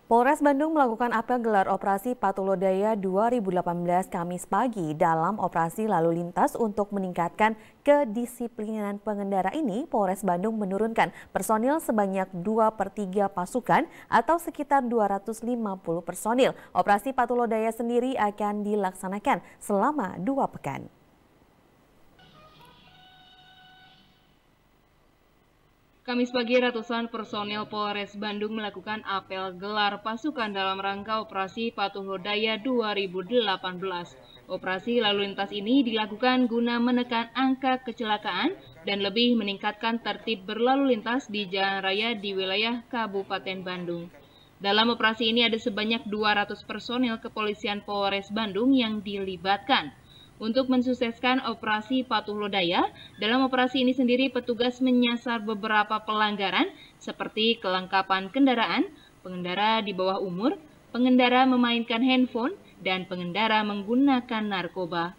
Polres Bandung melakukan apel gelar operasi Patuh Lodaya 2018 Kamis pagi. Dalam operasi lalu lintas untuk meningkatkan kedisiplinan pengendara ini, Polres Bandung menurunkan personil sebanyak 2/3 pasukan atau sekitar 250 personil. Operasi Patuh Lodaya sendiri akan dilaksanakan selama 2 pekan. Kamis pagi, ratusan personil Polres Bandung melakukan apel gelar pasukan dalam rangka Operasi Patuh Lodaya 2018. Operasi lalu lintas ini dilakukan guna menekan angka kecelakaan dan lebih meningkatkan tertib berlalu lintas di jalan raya di wilayah Kabupaten Bandung. Dalam operasi ini ada sebanyak 200 personil kepolisian Polres Bandung yang dilibatkan. Untuk mensukseskan operasi Patuh Lodaya, dalam operasi ini sendiri petugas menyasar beberapa pelanggaran seperti kelengkapan kendaraan, pengendara di bawah umur, pengendara memainkan handphone, dan pengendara menggunakan narkoba.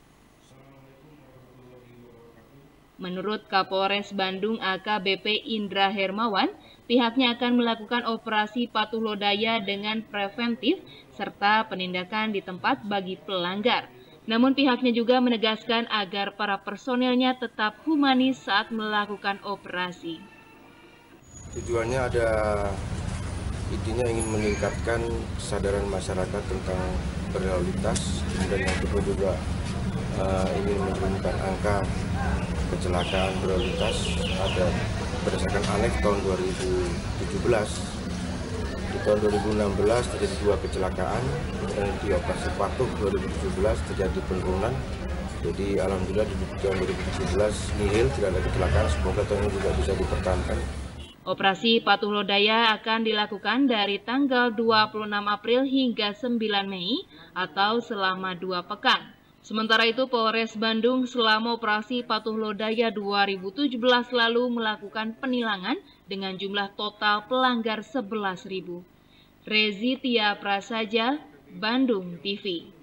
Menurut Kapolres Bandung AKBP Indra Hermawan, pihaknya akan melakukan operasi Patuh Lodaya dengan preventif serta penindakan di tempat bagi pelanggar. Namun pihaknya juga menegaskan agar para personelnya tetap humanis saat melakukan operasi. Tujuannya intinya ingin meningkatkan kesadaran masyarakat tentang berlalu lintas, kemudian yang kedua juga ingin menurunkan angka kecelakaan berlalu lintas. Ada berdasarkan ANEK tahun 2017. Di tahun 2016 terjadi 2 kecelakaan, dan di operasi Patuh 2017 terjadi penurunan. Jadi alhamdulillah di tahun 2017 nihil, tidak ada kecelakaan. Semoga tahun ini juga bisa dipertahankan. Operasi Patuh Lodaya akan dilakukan dari tanggal 26 April hingga 9 Mei atau selama 2 pekan. Sementara itu, Polres Bandung selama operasi Patuh Lodaya 2017 lalu melakukan penilangan dengan jumlah total pelanggar 11.000. Rezi Tia Prasaja, Bandung TV.